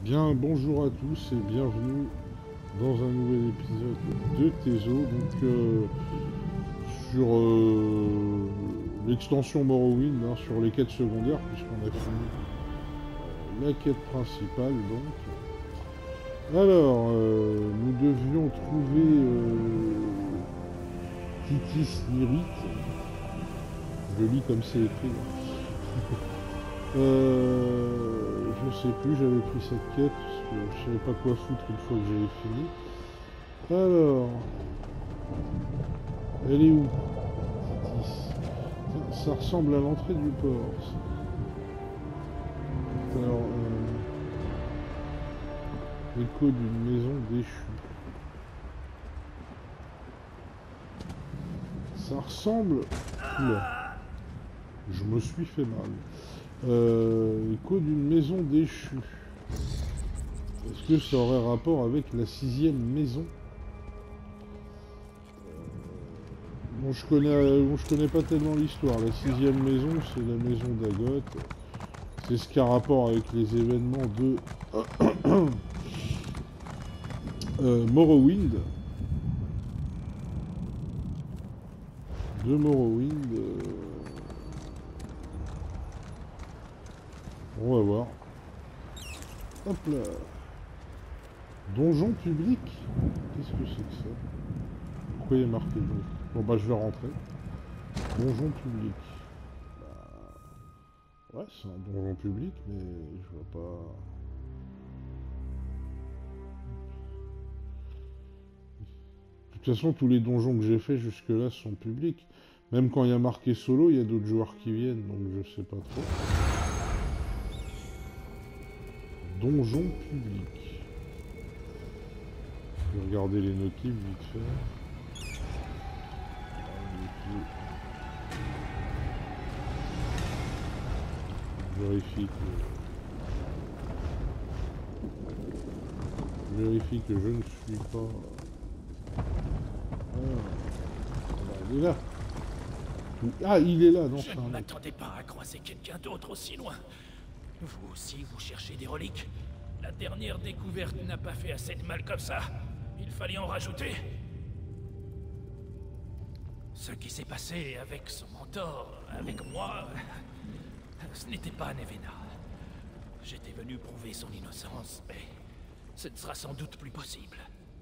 Bien, bonjour à tous et bienvenue dans un nouvel épisode de Tezo, donc sur l'extension Morrowind, hein, sur les quêtes secondaires, puisqu'on a fini la quête principale, donc. Alors, nous devions trouver Titis Lyrite, je lis comme c'est écrit. Je sais plus, j'avais pris cette quête parce que je savais pas quoi foutre une fois que j'avais fini. Alors, elle est où, Titis? Ça ressemble à l'entrée du port. Alors, écho d'une maison déchue. Ça ressemble. Oula, je me suis fait mal. Écho d'une maison déchue. Est-ce que ça aurait rapport avec la 6e maison? Bon, je connais pas tellement l'histoire. La 6e maison, c'est la maison d'Agot. C'est ce qui a rapport avec les événements de Morrowind. De Morrowind. On va voir. Hop là. Donjon public? Qu'est-ce que c'est que ça? Pourquoi il y a marqué donc? Bon bah je vais rentrer. Donjon public. Bah, ouais, c'est un donjon public, mais je vois pas. De toute façon, tous les donjons que j'ai fait jusque-là sont publics. Même quand il y a marqué solo, il y a d'autres joueurs qui viennent, donc je sais pas trop. Donjon public. Je vais regarder les notifs vite fait. Vérifie que je ne suis pas. Il est là. Ah, il est là, non, Je ne m'attendais pas à croiser quelqu'un d'autre aussi loin. Vous aussi, vous cherchez des reliques? La dernière découverte n'a pas fait assez de mal comme ça. Il fallait en rajouter. Ce qui s'est passé avec son mentor, avec moi, ce n'était pas Nevena. J'étais venu prouver son innocence, mais ce ne sera sans doute plus possible.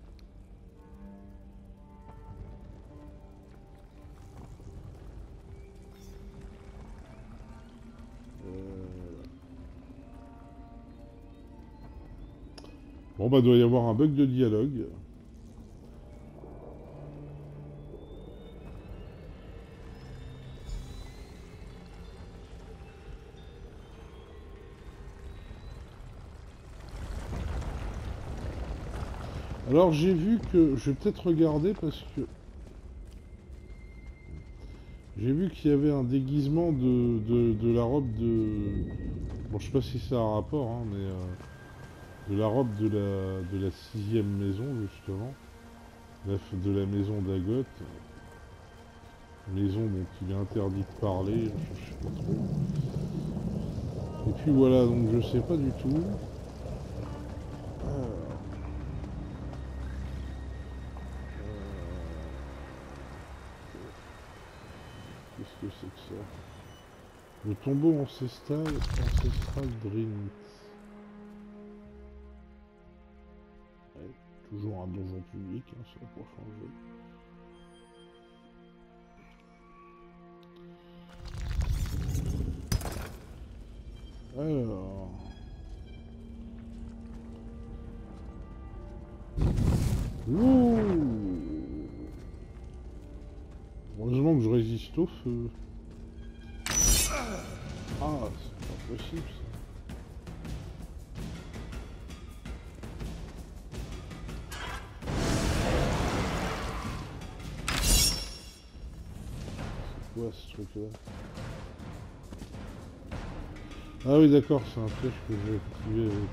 Bon bah doit y avoir un bug de dialogue. Alors j'ai vu que... Je vais peut-être regarder parce que... J'ai vu qu'il y avait un déguisement de la robe de... Bon je sais pas si ça a un rapport, hein, mais... de la robe de la 6e maison justement. De la maison d'Agot. Maison dont il est interdit de parler, je sais pas trop. Et puis voilà, donc je sais pas du tout. Qu'est-ce que c'est que ça? Le tombeau ancestral Drinth. Ouais, toujours un donjon public, hein, ça n'a pas changé. Alors... Ouh. Heureusement que je résiste au feu. Ah, c'est pas possible ça. C'est quoi ce truc là? Ah oui d'accord, c'est un flèche que j'ai activé avec...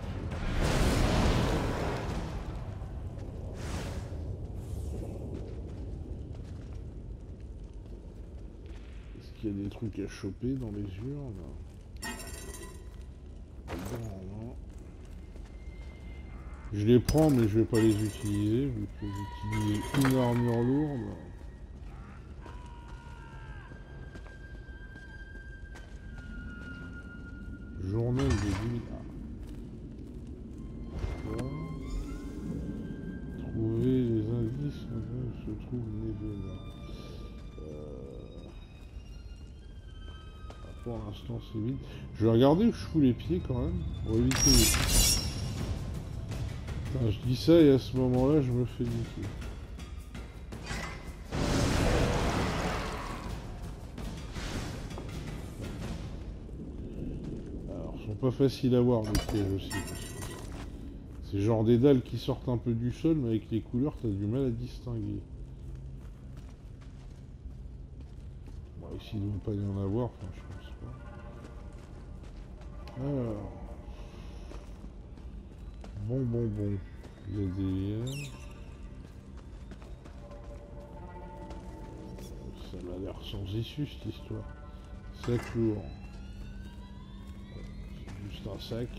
Est-ce qu'il y a des trucs à choper dans les urnes? Non, non. Je les prends, mais je vais pas les utiliser, vu que j'utilise une armure lourde. Journal de vie. Trouver les indices où se trouve Nevena. Pour l'instant, c'est vite. Je vais regarder où je fous les pieds quand même, pour éviter les pieds. Putain, je dis ça et à ce moment-là, je me fais niquer. Alors, ils sont pas faciles à voir les pièges aussi. C'est genre des dalles qui sortent un peu du sol, mais avec les couleurs, t'as du mal à distinguer. Bon, ici, il ne doit pas y en avoir, enfin, je pense pas. Alors... Bon. Il y a des... Ça m'a l'air sans issue, cette histoire. Sac lourd. C'est juste un sac.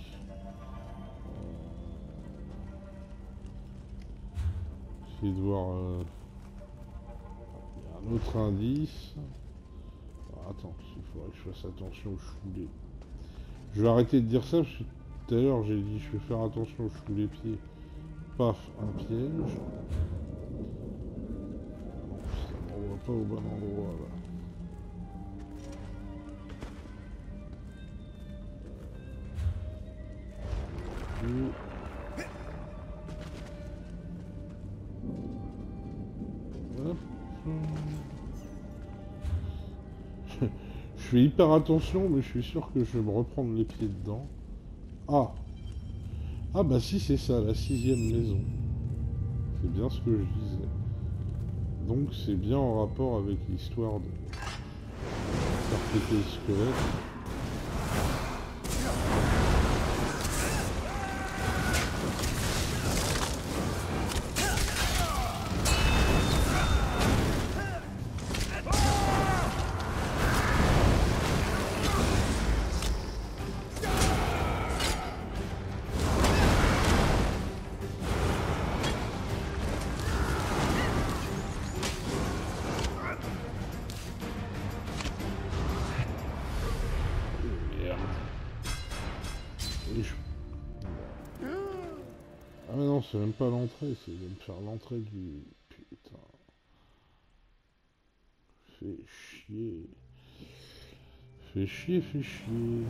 Essayer de voir... Il y a un autre indice. Alors, attends, il faudrait que je fasse attention aux choulets. Je vais arrêter de dire ça, parce que tout à l'heure j'ai dit je vais faire attention aux choux les pieds. Paf, un piège. Non, ça m'envoie pas au bon endroit là. Hop. Je fais hyper attention, mais je suis sûr que je vais me reprendre les pieds dedans. Ah! Ah bah si, c'est ça, la 6e maison. C'est bien ce que je disais. Donc c'est bien en rapport avec l'histoire de faire péter le squelette. Ah mais non, c'est même pas l'entrée, c'est de me faire l'entrée du... Putain. Fais chier. Fais chier.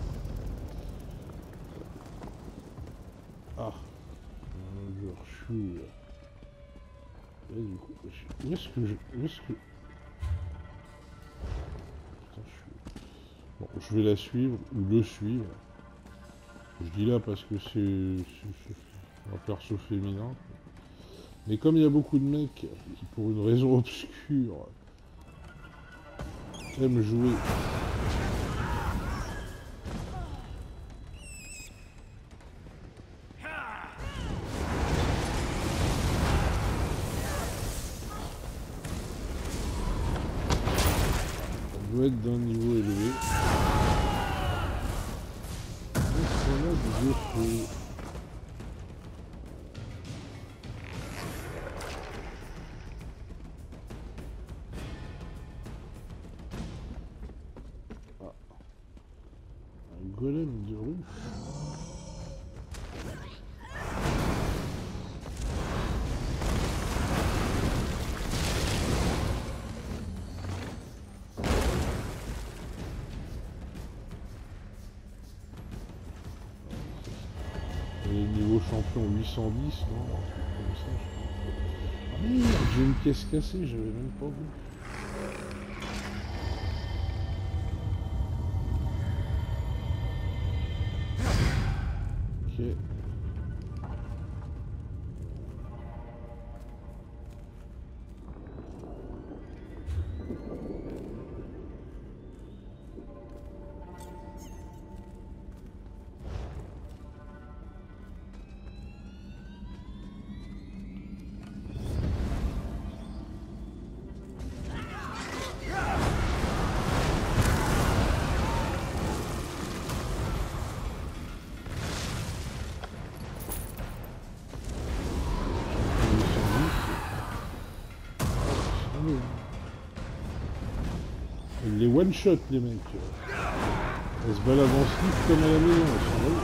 Ah. Je rechou. Et du coup, où est-ce que je... Putain, je suis... Bon, je vais la suivre, ou le suivre. Je dis là parce que c'est un perso féminin. Mais comme il y a beaucoup de mecs qui, pour une raison obscure, aiment jouer. On doit être d'un niveau élevé. Est-ce qu'on a des effets? Golem de rue. Et niveau champion 810, non? Un truc comme ça, je crois. Ah merde, j'ai une pièce cassée, j'avais même pas vu. Ok. les one-shot, les mecs. Elles se baladent en slip comme à la maison, elles sont là.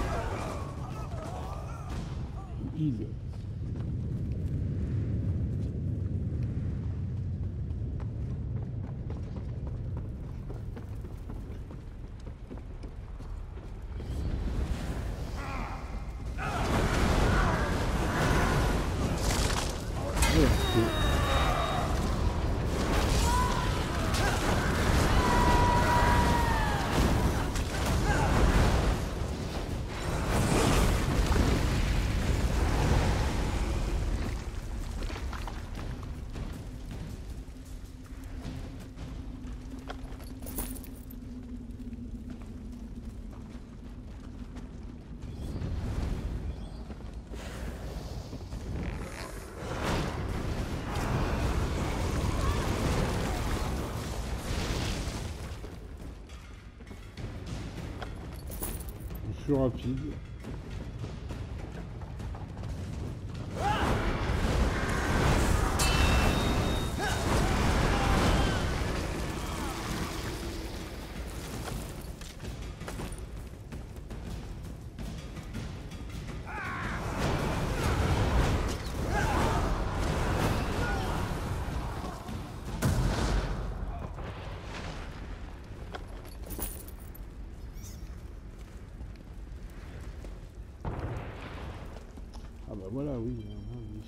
Pile. Plus rapide. Ah bah voilà, oui. Oui.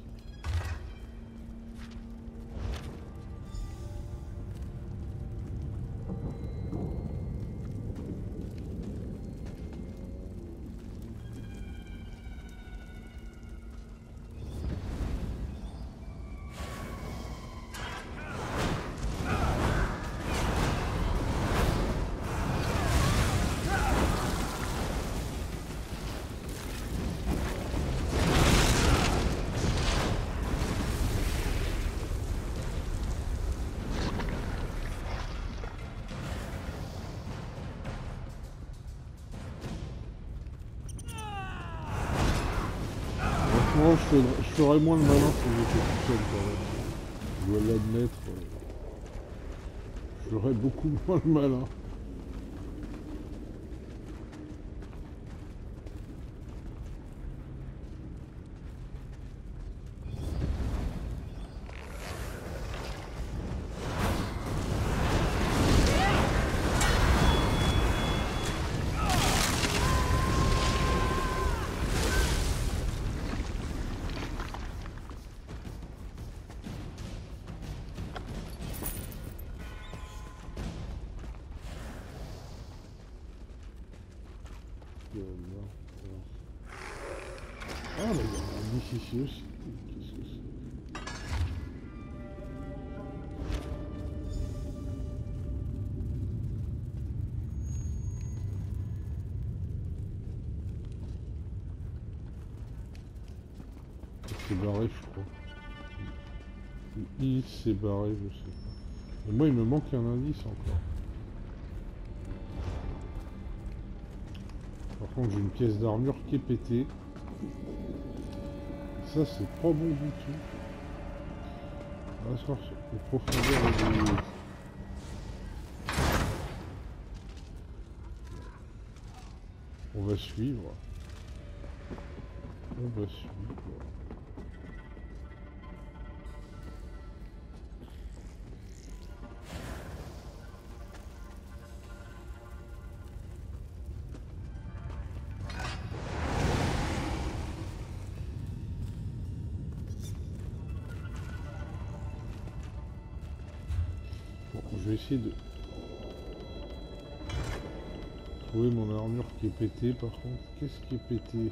Franchement, je ferais moins le malin si j'étais tout seul quand même. Je dois l'admettre. Je ferais beaucoup moins le malin. Ah, mais il y a un lit ici aussi. Qu'est-ce que c'est? C'est barré, je crois. Il s'est barré, je sais pas. Et moi, il me manque un indice encore. Par contre, j'ai une pièce d'armure qui est pétée. Ça, c'est pas bon du tout. On va se voir sur les profondeurs des... On va suivre. On va suivre. Bon, je vais essayer de trouver mon armure qui est pétée par contre. Qu'est-ce qui est pété?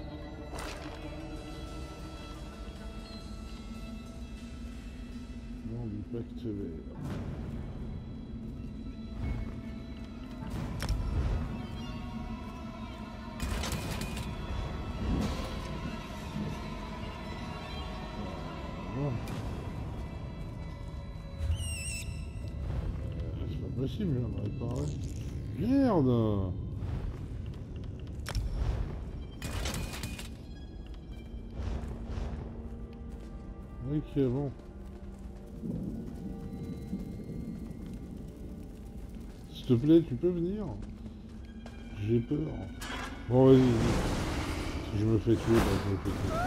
Non, du pacte vert. C'est pas possible, je viens de réparer. Merde! Ok, bon. S'il te plaît, tu peux venir? J'ai peur. Bon, vas-y. Si je me fais tuer, bah, je me fais tuer.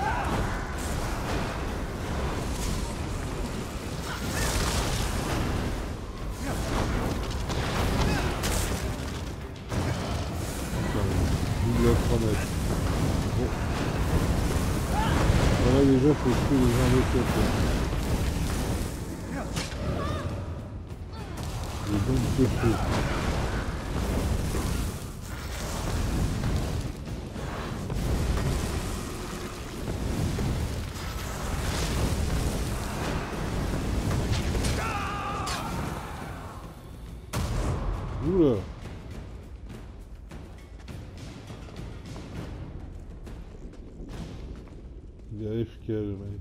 Double grenade. Bon. Voilà, déjà, faut tuer les invocateurs. Les bombes de feu. Oula. Il est AFK le mec.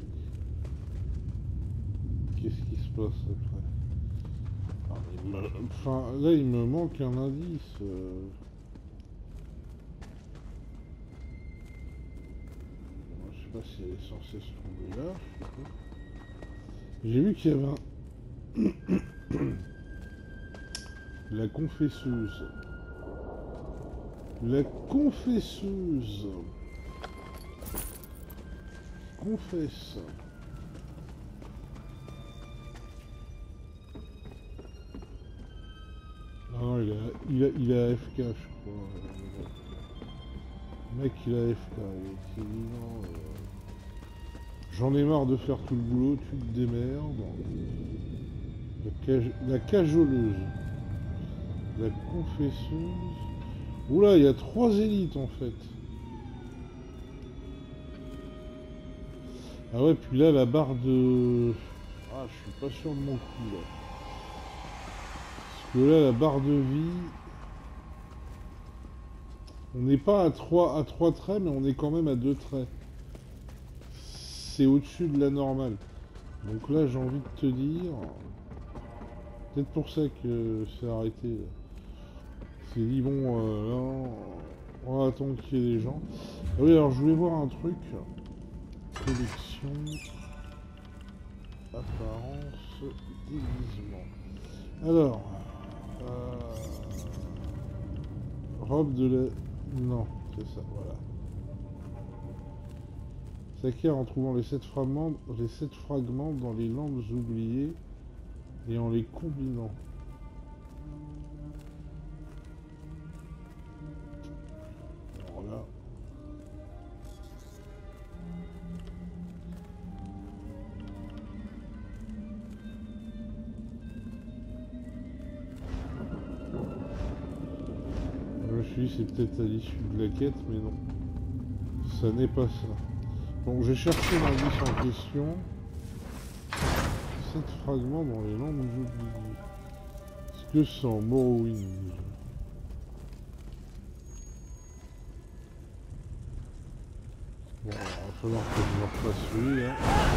Qu'est-ce qui se passe après? Enfin, là il me manque un indice. Je sais pas si elle est censée se trouver là. J'ai vu qu'il y avait un... La confesseuse. La confesseuse. Confesse. Ah non, il a AFK, je crois. Le mec, il a AFK. Il dit non. J'en ai marre de faire tout le boulot, tu te démerdes. La cajoleuse. La confesseuse. Oula, il y a 3 élites en fait. Ah ouais, puis là, la barre de... Ah, je suis pas sûr de mon coup, là. Parce que là, la barre de vie... On n'est pas à 3 traits, mais on est quand même à 2 traits. C'est au-dessus de la normale. Donc là, j'ai envie de te dire... Peut-être pour ça que c'est arrêté. C'est dit, bon, là, on va attendre qu'il y ait des gens. Ah oui, alors je voulais voir un truc. Collection, apparence, déguisement. Alors, robe de la... Non, c'est ça, voilà. S'acquiert en trouvant les 7 fragments dans les lampes oubliées et en les combinant. Alors là... Je me suis dit c'est peut-être à l'issue de la quête, mais non. Ça n'est pas ça. Bon, j'ai cherché l'indice en question. 7 fragments dans les lampes oubliées. Est-ce que c'est en Morrowind? Bon, il va falloir que je me refasse celui-là.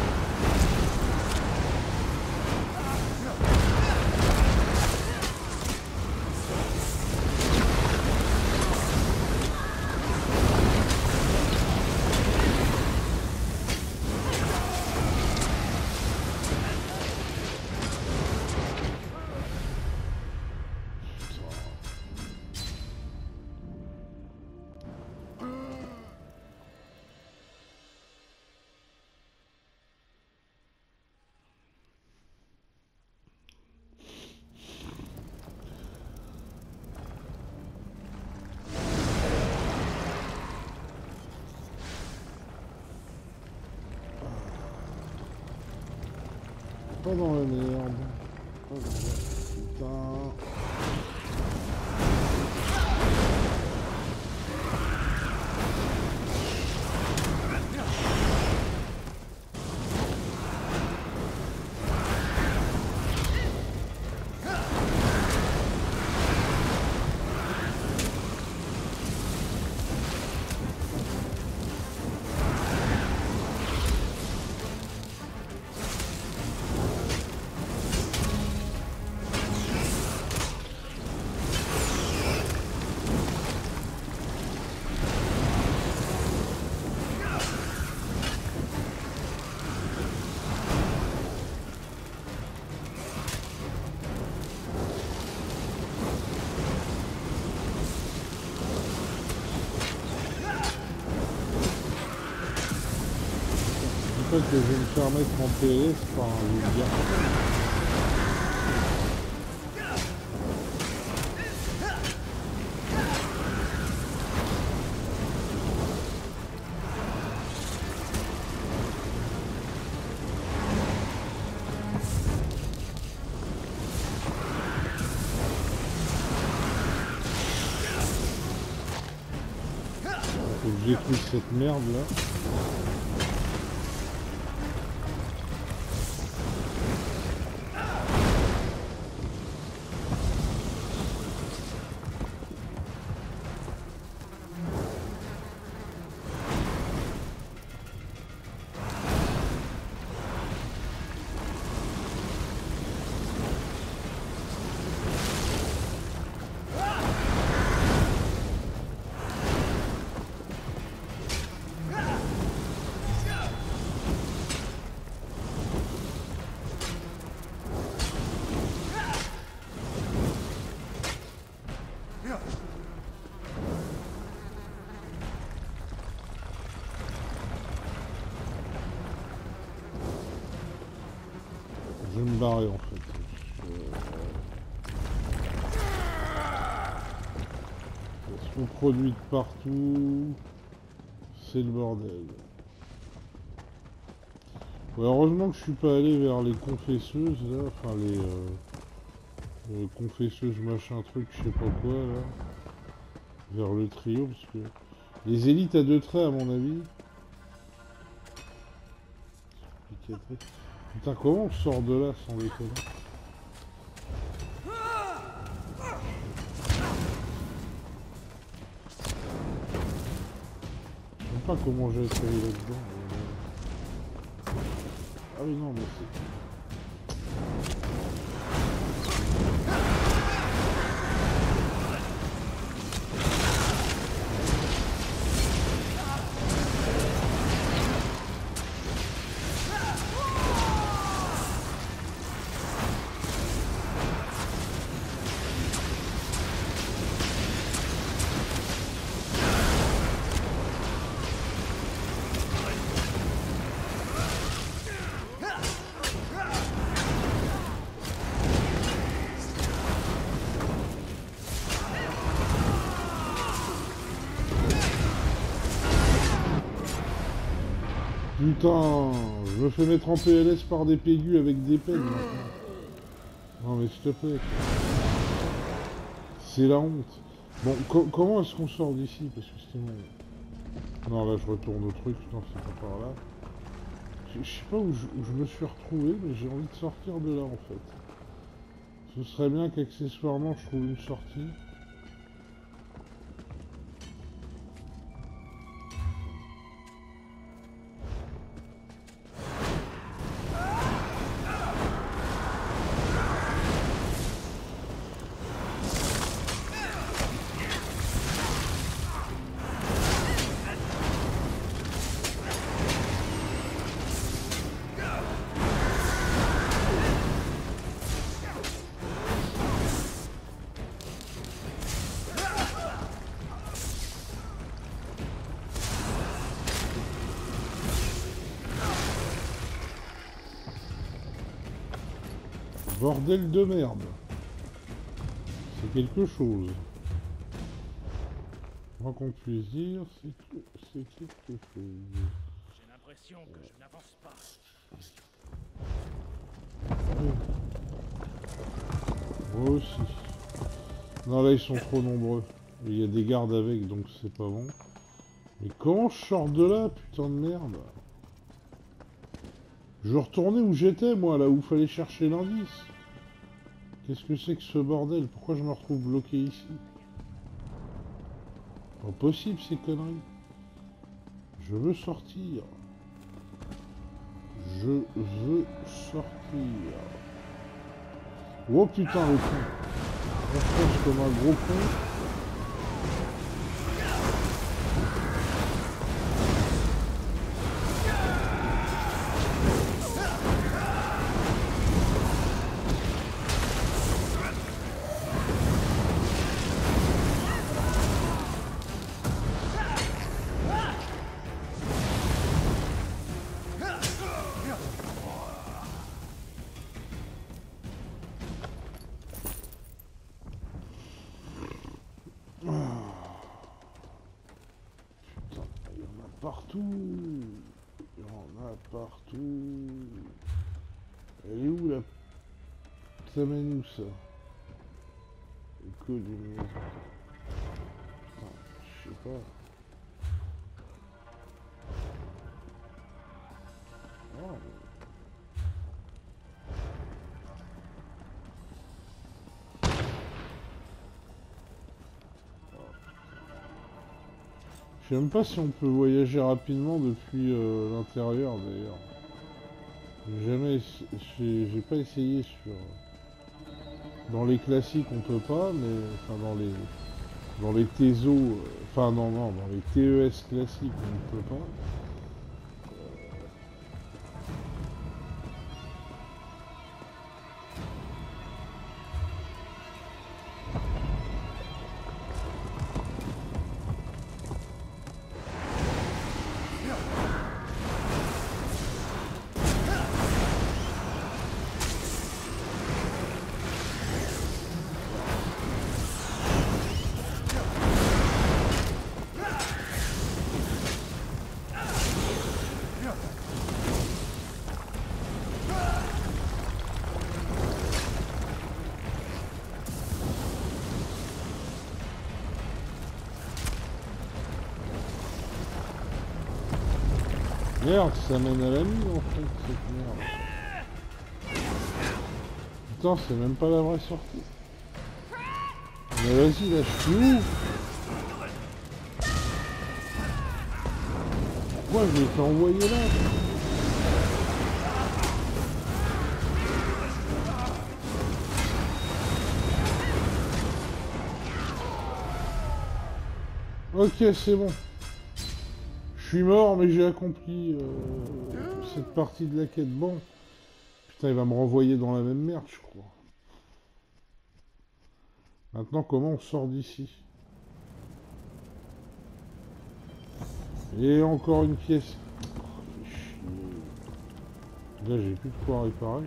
Pas dans la merde. Oh, putain. pas que je vais me faire mettre en PLS par un vulgaire. Faut que je détruise cette merde là. Je vais me barrer en fait. Parce qu'on produit de partout. C'est le bordel. Ouais, heureusement que je suis pas allé vers les confesseuses là, enfin les confesseuses machin truc, je sais pas quoi là. Vers le trio parce que les élites à 2 traits à mon avis. Putain, comment on sort de là sans déconner? Je sais pas comment j'ai atterri là-dedans. Ah oui non mais c'est... Putain, je me fais mettre en PLS par des pégus avec des peines maintenant. Non mais s'il te plaît. C'est la honte. Bon, comment est-ce qu'on sort d'ici? Parce que c'était mon... Non là je retourne au truc, non c'est pas par là. Je sais pas où je me suis retrouvé, mais j'ai envie de sortir de là en fait. Ce serait bien qu'accessoirement je trouve une sortie. Bordel de merde. C'est quelque chose. Moi qu'on puisse dire, c'est quelque chose. J'ai l'impression que je n'avance pas. Moi aussi. Non là ils sont trop nombreux. Il y a des gardes avec donc c'est pas bon. Mais comment je sors de là, putain de merde? Je retournais où j'étais moi, là où il fallait chercher l'indice. Qu'est-ce que c'est que ce bordel? Pourquoi je me retrouve bloqué ici? Pas possible ces conneries. Je veux sortir. Je veux sortir. Oh putain le con. On fonce comme un gros con. partout. Il y en a partout. Elle est où la... Ça mène où ça? Écho d'une maison. Putain, je sais pas. Oh, je sais même pas si on peut voyager rapidement depuis l'intérieur d'ailleurs. J'ai pas essayé sur. Dans les classiques on peut pas, mais enfin dans les TESO, enfin non non, dans les TES classiques on ne peut pas. Merde, ça mène à la nuit en fait, cette merde. Putain, c'est même pas la vraie sortie. Mais vas-y, là, je suis où? Pourquoi je l'ai envoyé là? Ok, c'est bon. Je suis mort, mais j'ai accompli cette partie de la quête. Bon. Putain, il va me renvoyer dans la même merde, je crois. Maintenant, comment on sort d'ici? Et encore une pièce. Oh, fait chier. Là, j'ai plus de quoi réparer.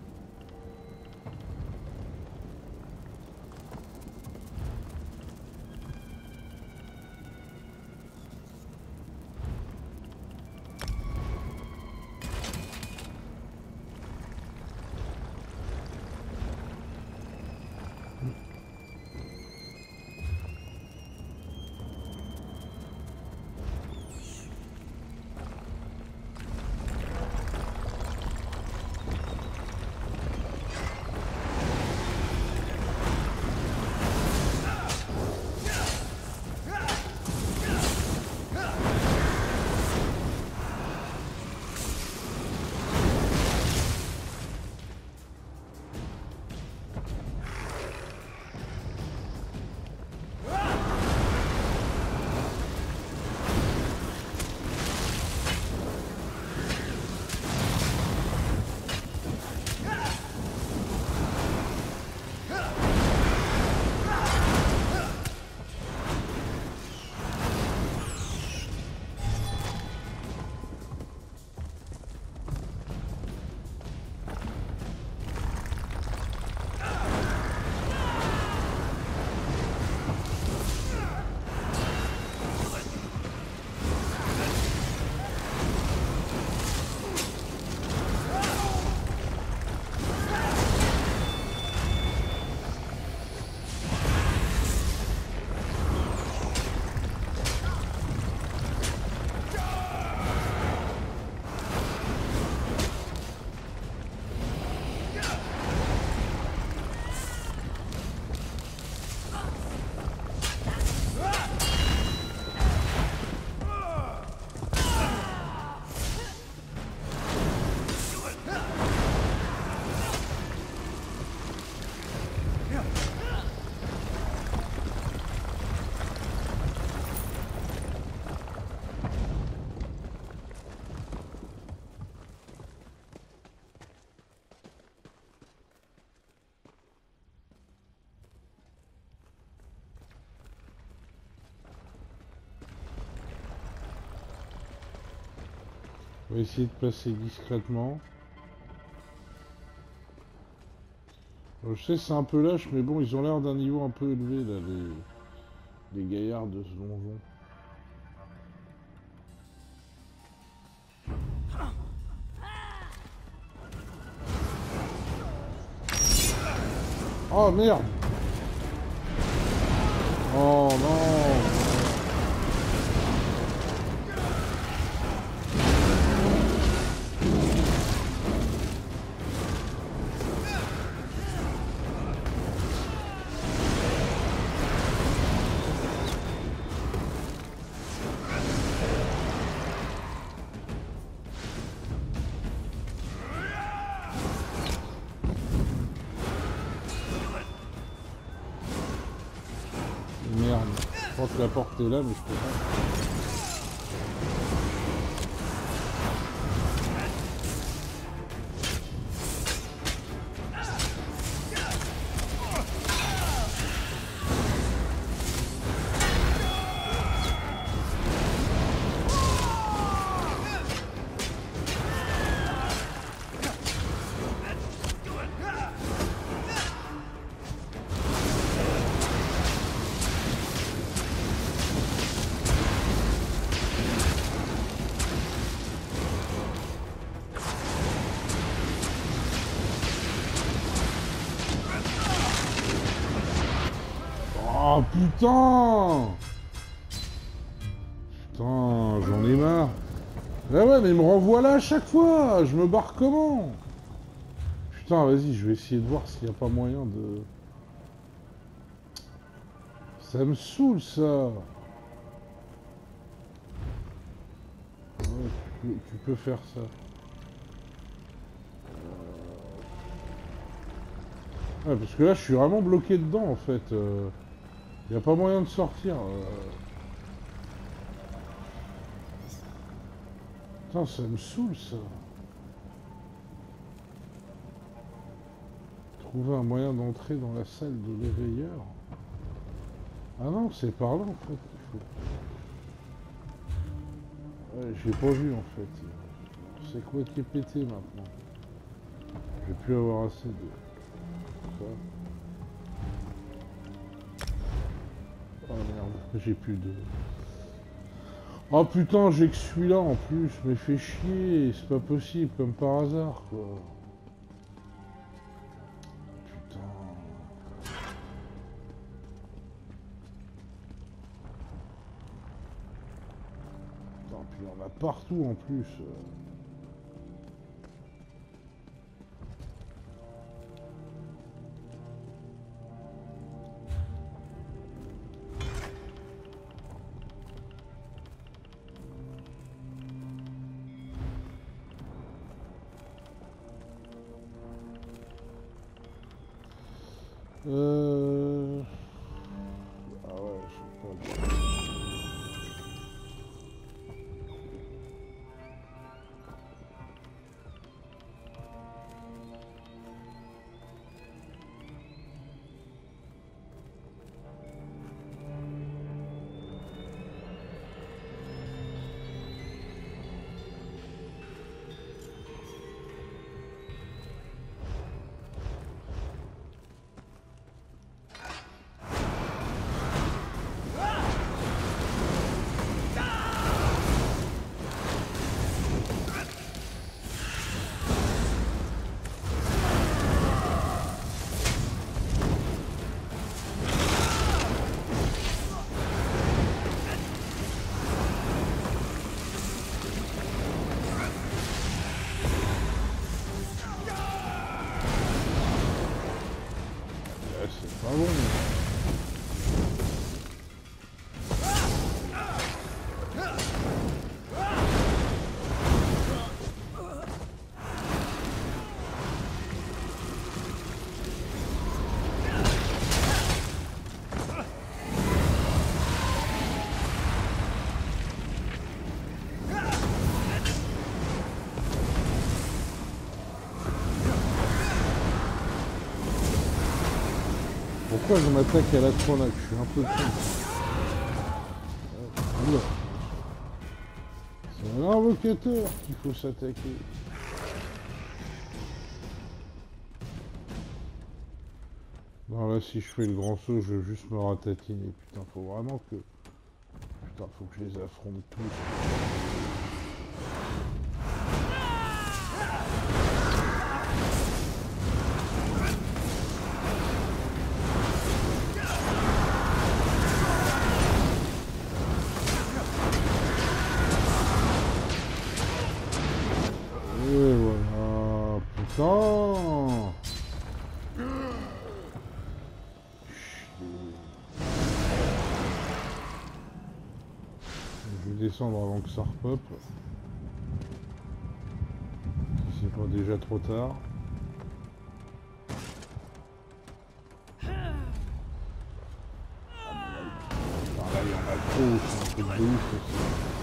On va essayer de passer discrètement. Je sais c'est un peu lâche, mais bon, ils ont l'air d'un niveau un peu élevé, là, les gaillards de ce donjon. Oh merde. Oh non. Merde. Je crois que la porte est là, mais je peux pas. Oh putain! Putain, j'en ai marre. Ah ouais, mais il me renvoie là à chaque fois. Je me barre comment? Putain, vas-y, je vais essayer de voir s'il n'y a pas moyen de... Ça me saoule, ça. Ouais, tu peux faire ça. Ouais, parce que là, je suis vraiment bloqué dedans, en fait. Il n'y a pas moyen de sortir. Putain, ça me saoule, ça. Trouver un moyen d'entrer dans la salle de l'éveilleur. Ah non, c'est par là, en fait. Ouais, j'ai pas vu, en fait. C'est quoi qui est pété, maintenant? Je vais plus avoir assez de... Ça. Oh merde, j'ai plus de... Oh putain, j'ai que celui-là en plus, mais fait chier, c'est pas possible, comme par hasard, quoi. Putain. Putain, puis il y en a partout en plus. Ah ouais, je sais pas. C'est pas bon. Pourquoi je m'attaque à la tronaque? Je suis un peu con. Oula. C'est un invocateur qu'il faut s'attaquer. Non, là, si je fais le grand saut, je vais juste me ratatiner. Putain, faut vraiment que... Putain, faut que je les affronte tous. Putain. Je vais descendre avant que ça repop. Si c'est pas déjà trop tard. Ah, là, il y en a trop, c'est un truc de ouf aussi.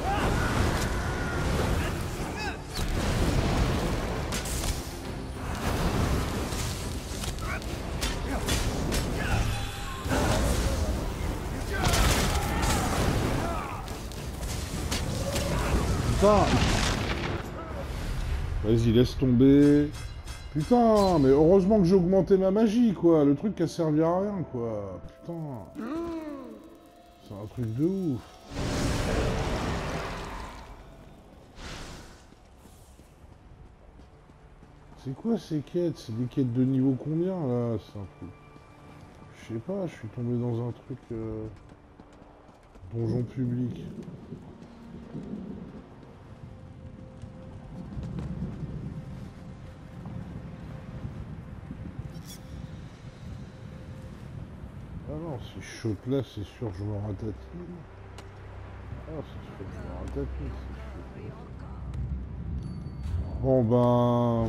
Putain. Vas-y, laisse tomber. Putain, mais heureusement que j'ai augmenté ma magie, quoi. Le truc qui a servi à rien, quoi. Putain. C'est un truc de ouf. C'est quoi ces quêtes? C'est des quêtes de niveau combien, là? C'est un truc... Je sais pas, je suis tombé dans un truc... donjon public. Ah non, si je chope là, c'est sûr que je me ratatine. Ah, c'est sûr que je me ratatine, si je chope là. Bon ben...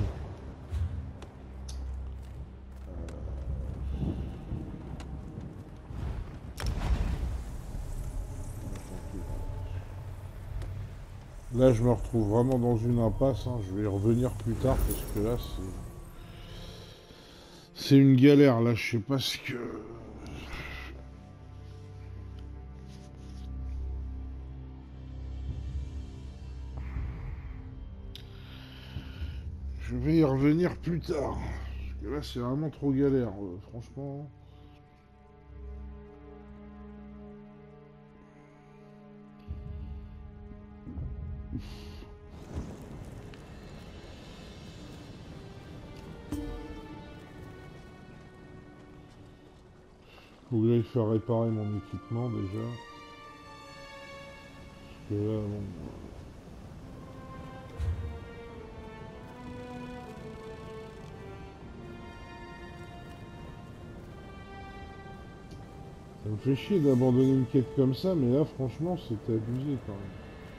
Là, je me retrouve vraiment dans une impasse, hein. Je vais y revenir plus tard, parce que là, c'est une galère, là, je sais pas ce que... Je vais y revenir plus tard. Parce que là, c'est vraiment trop galère, franchement. Faut que j'aille faire réparer mon équipement, déjà. Parce que là, bon... Ça me fait chier d'abandonner une quête comme ça, mais là, franchement, c'était abusé, quand même.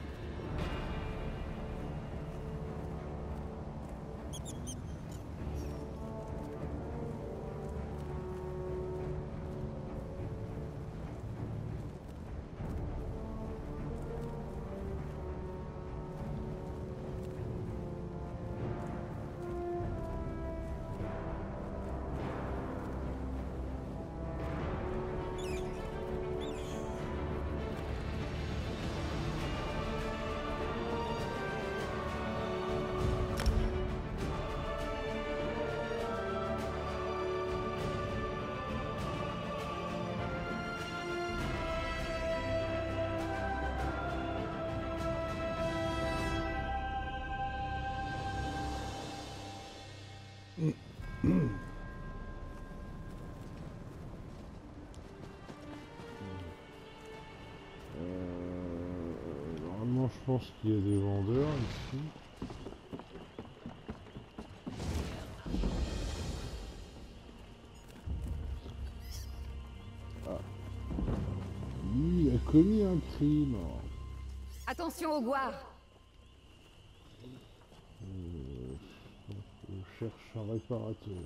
Normalement, je pense qu'il y a des vendeurs ici. Ah. Lui, il a commis un crime. Attention au gouard. Je cherche un réparateur.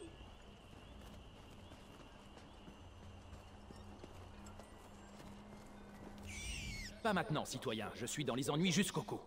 Pas maintenant, citoyen. Je suis dans les ennuis jusqu'au cou.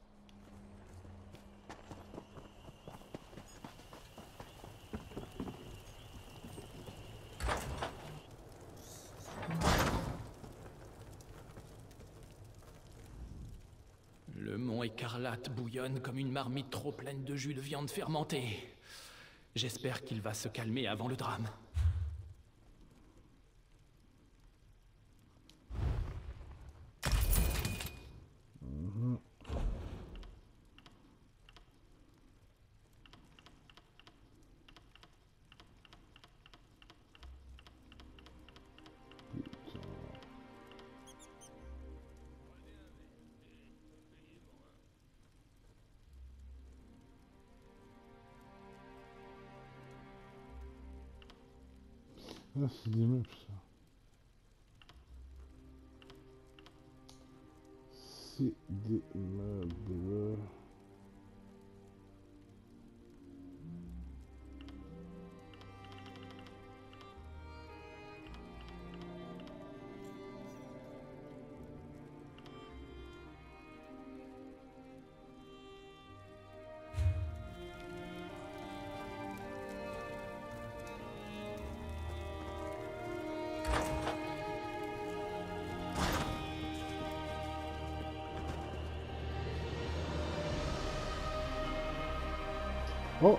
Le mont écarlate bouillonne comme une marmite trop pleine de jus de viande fermentée. J'espère qu'il va se calmer avant le drame. Ah, c'est des meubles, ça. C'est des meubles. Oh!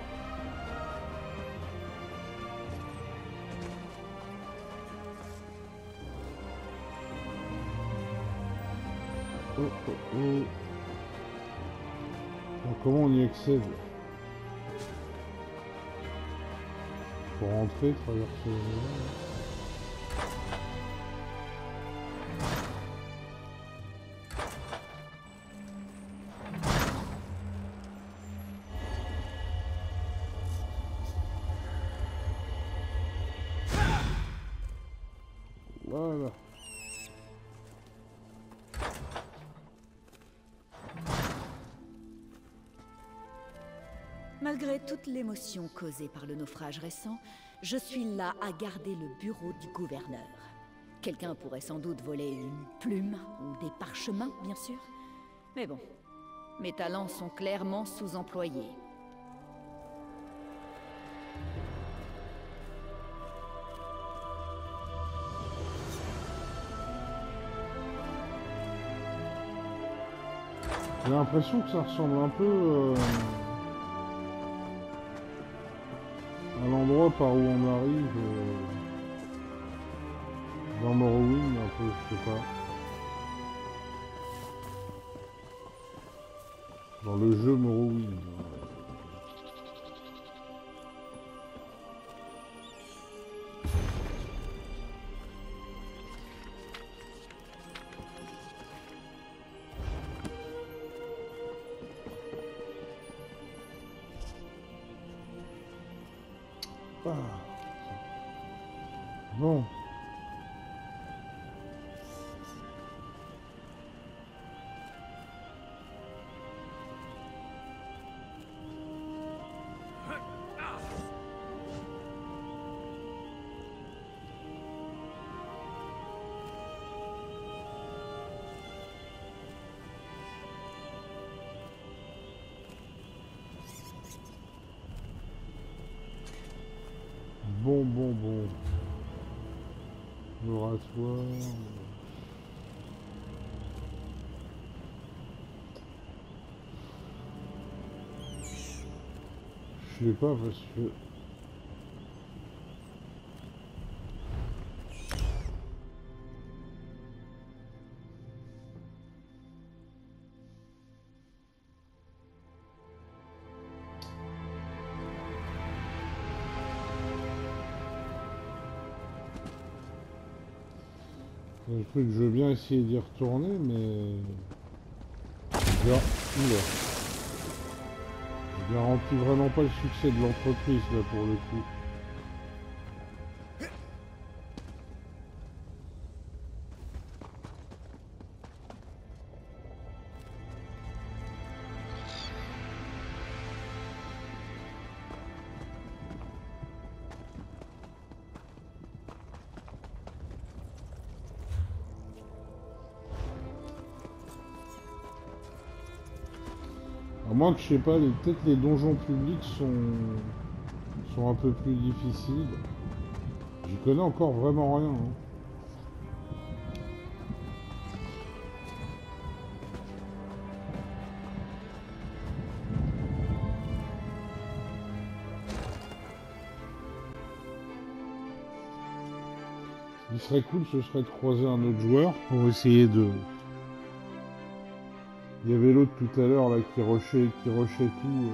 Oh, oh, oh. Alors, comment on y accède? Pour rentrer, traverser la maison. Voilà. Malgré toute l'émotion causée par le naufrage récent, je suis là à garder le bureau du gouverneur. Quelqu'un pourrait sans doute voler une plume ou des parchemins, bien sûr. Mais bon, mes talents sont clairement sous-employés. J'ai l'impression que ça ressemble un peu à l'endroit par où on arrive dans Morrowind, un peu, je sais pas. Dans le jeu Morrowind. Ah. Bon. Bon. L'oratoire. Je sais pas parce que... Le truc, je veux bien essayer d'y retourner, mais... Oula. Je garantis vraiment pas le succès de l'entreprise, là, pour le coup. À moins que, je sais pas, peut-être les donjons publics sont un peu plus difficiles. J'y connais encore vraiment rien, hein. Ce qui serait cool, ce serait de croiser un autre joueur pour essayer de... Il y avait l'autre tout à l'heure là qui rushait tout.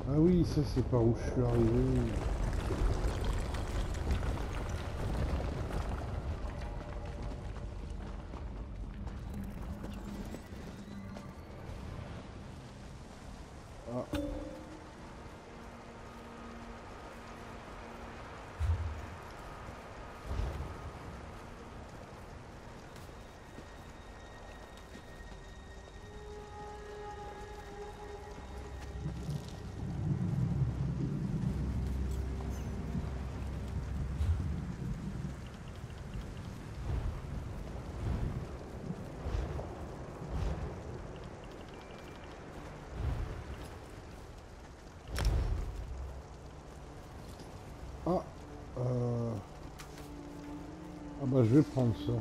Ah oui, ça c'est par où je suis arrivé. Ah. Ah, ah bah je vais prendre ça.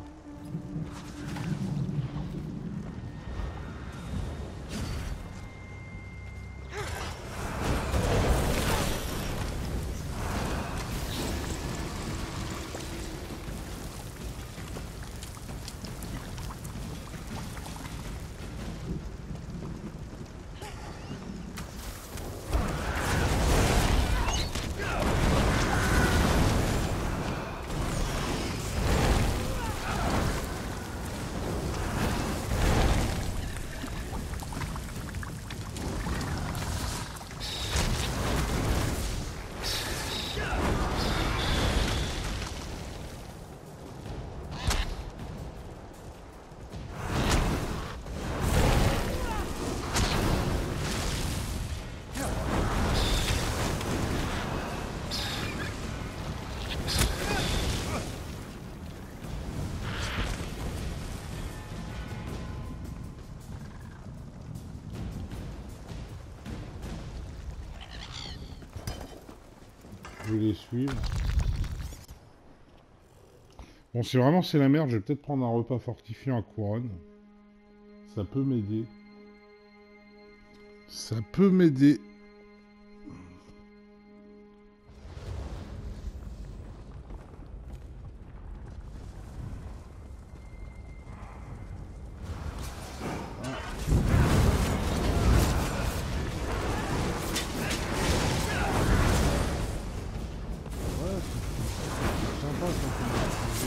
Je vais les suivre. Bon, si vraiment c'est la merde, je vais peut-être prendre un repas fortifiant à couronne. Ça peut m'aider. Ça peut m'aider. Ouais, c'est sympa quand on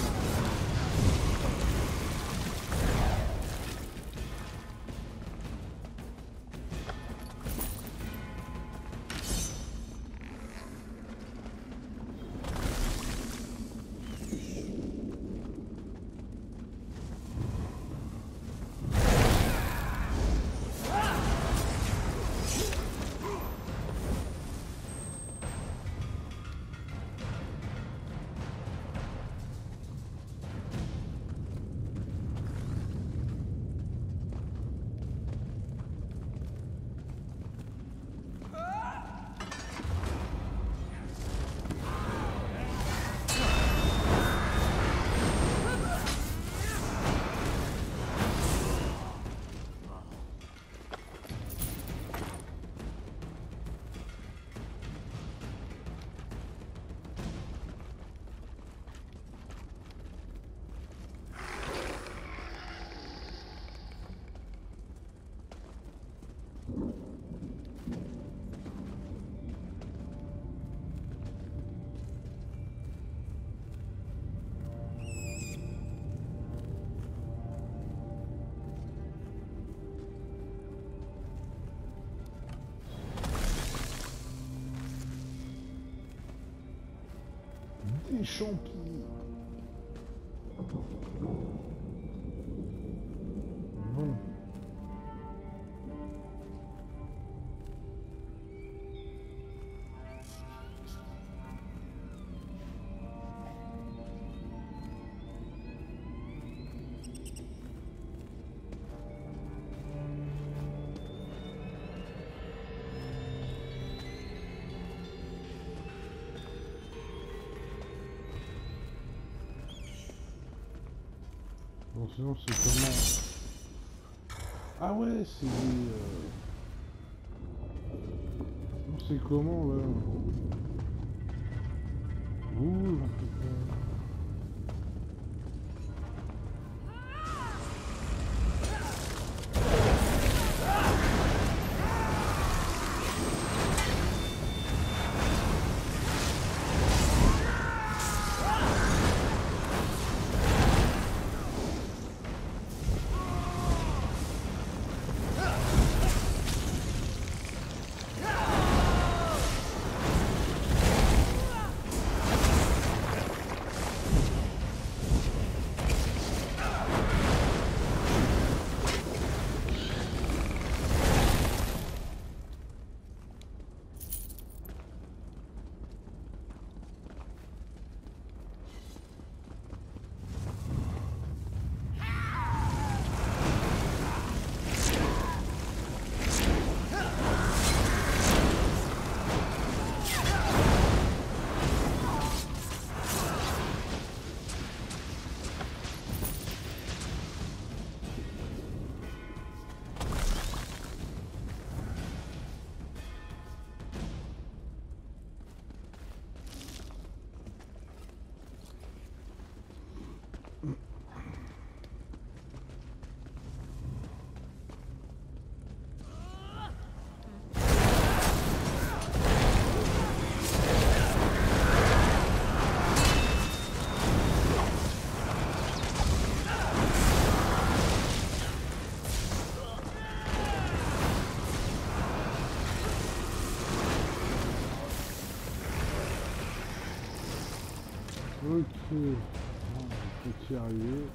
des champignons. Bon. Bon, sinon c'est comment? Ah ouais, c'est des... non, c'est comment là? Ouh, j'en peux pas. Ok, on peut y arriver.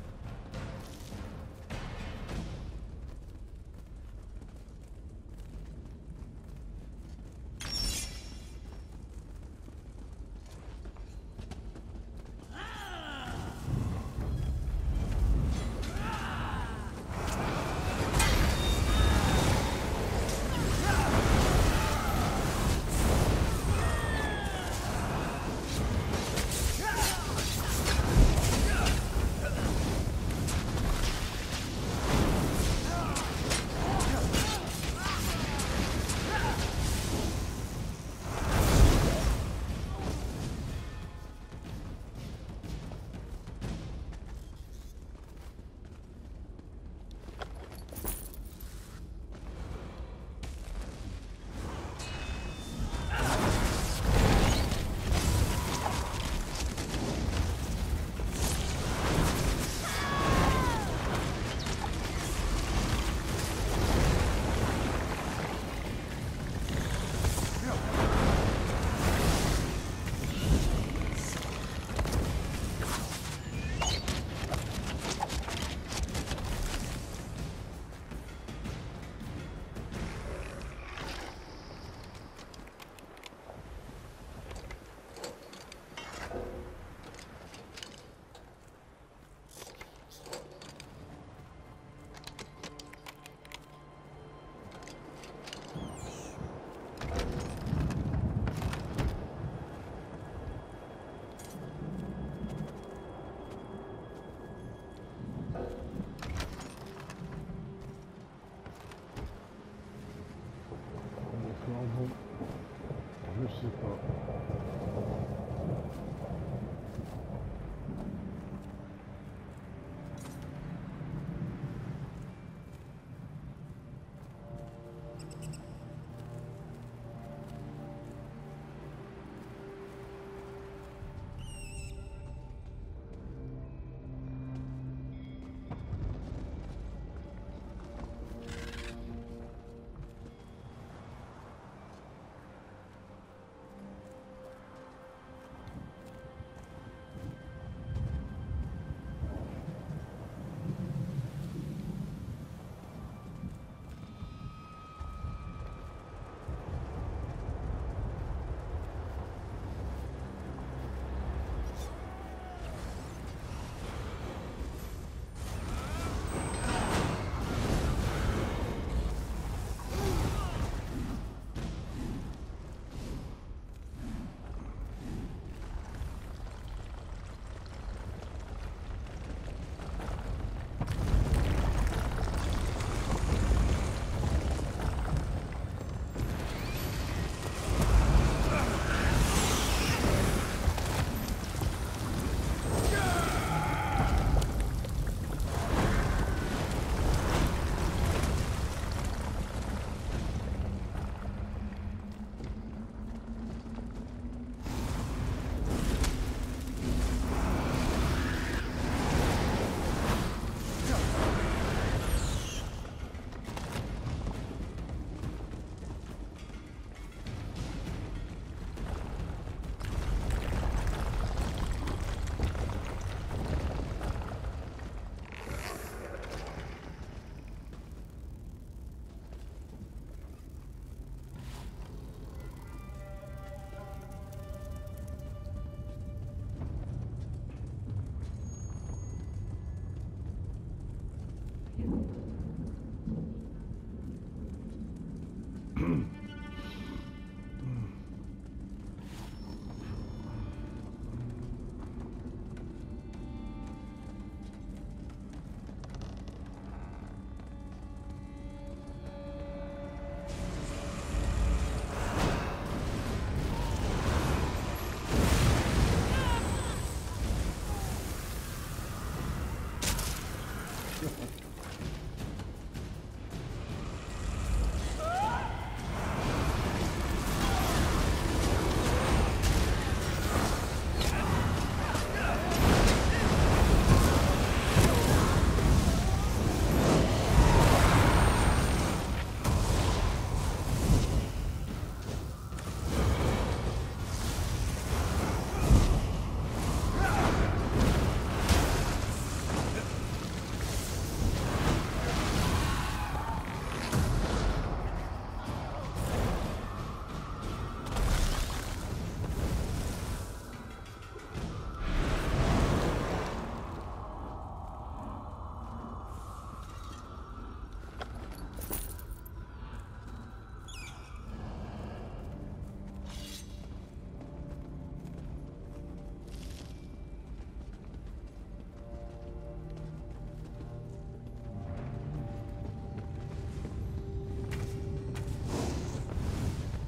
D'accord, bon, je sais pas.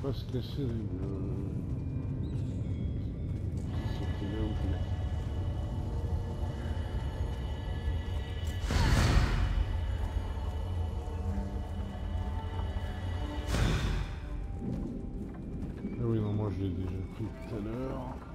Pas se casser les gueules. C'était là où je voulais. Ah oui, non, moi je l'ai déjà pris tout à l'heure.